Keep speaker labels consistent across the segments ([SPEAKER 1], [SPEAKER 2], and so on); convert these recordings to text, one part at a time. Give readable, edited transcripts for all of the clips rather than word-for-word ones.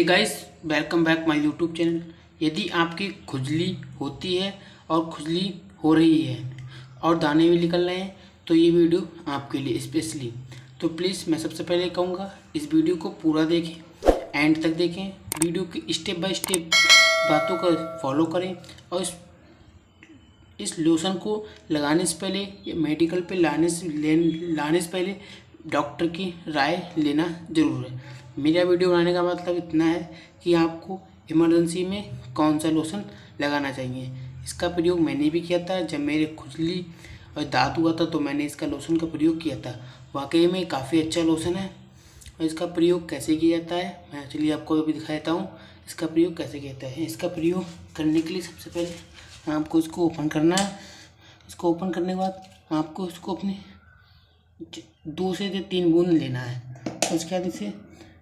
[SPEAKER 1] Hey guys, welcome back my YouTube channel. यदि आपकी खुजली होती है और खुजली हो रही है और दाने भी निकल रहे हैं तो ये वीडियो आपके लिए स्पेशली। तो प्लीज़ मैं सबसे पहले कहूँगा इस वीडियो को पूरा देखें, एंड तक देखें, वीडियो की स्टेप बाय स्टेप बातों को फॉलो करें और इस लोशन को लगाने से पहले या मेडिकल पे लाने से पहले डॉक्टर की राय लेना ज़रूर है। मेरा वीडियो बनाने का मतलब इतना है कि आपको इमरजेंसी में कौन सा लोशन लगाना चाहिए। इसका प्रयोग मैंने भी किया था जब मेरे खुजली और दाद हुआ था, तो मैंने इसका लोशन का प्रयोग किया था। वाकई में काफ़ी अच्छा लोशन है। और इसका प्रयोग कैसे किया जाता है मैं चलिए आपको अभी दिखा देता हूँ। इसका प्रयोग कैसे किया जाता है। इसका प्रयोग करने के लिए सबसे पहले आपको इसको ओपन करना है। इसको ओपन करने के बाद आपको इसको अपने 2 से 3 बूंद लेना है। उसके बाद इसे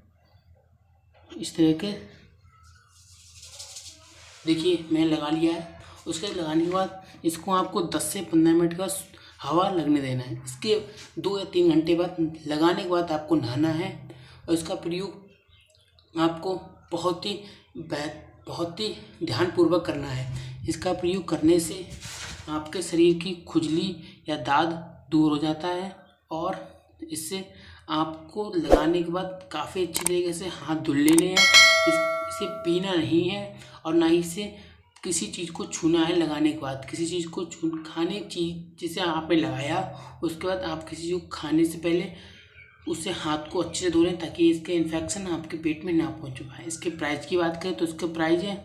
[SPEAKER 1] इस तरह के देखिए मैं लगा लिया है। उसके लगाने के बाद इसको आपको 10 से 15 मिनट का हवा लगने देना है। इसके 2 या 3 घंटे बाद लगाने के बाद आपको नहाना है। और इसका प्रयोग आपको बहुत ही ध्यानपूर्वक करना है। इसका प्रयोग करने से आपके शरीर की खुजली या दाद दूर हो जाता है और इससे आपको लगाने के बाद काफ़ी अच्छी तरीके से हाथ धुल लेने हैं। इसे पीना नहीं है और ना ही इसे किसी चीज़ को छूना है। लगाने के बाद किसी चीज़ को खाने चीज़ जिसे आपने लगाया उसके बाद आप किसी चीज़ को खाने से पहले उससे हाथ को अच्छे से धो लें ताकि इसके इन्फेक्शन आपके पेट में ना पहुंच पाए। इसके प्राइस की बात करें तो इसका प्राइस है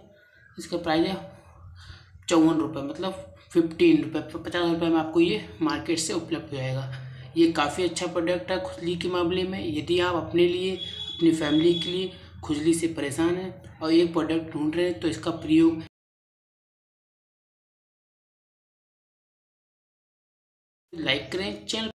[SPEAKER 1] 54 रुपये, मतलब 15 रुपये, 50 रुपये में आपको ये मार्केट से उपलब्ध हो जाएगा। ये काफ़ी अच्छा प्रोडक्ट है खुजली के मामले में। यदि आप अपने लिए, अपनी फैमिली के लिए खुजली से परेशान हैं और ये प्रोडक्ट ढूंढ रहे हैं तो इसका प्रयोग लाइक करें, चैनल